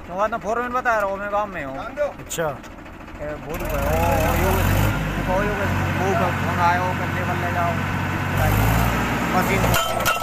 क्यों ना फोरमैन बता रहा हूँ मैं गाँव में हूँ। अच्छा बोलू फोन आयो कर लेवल ले जाओ मशीन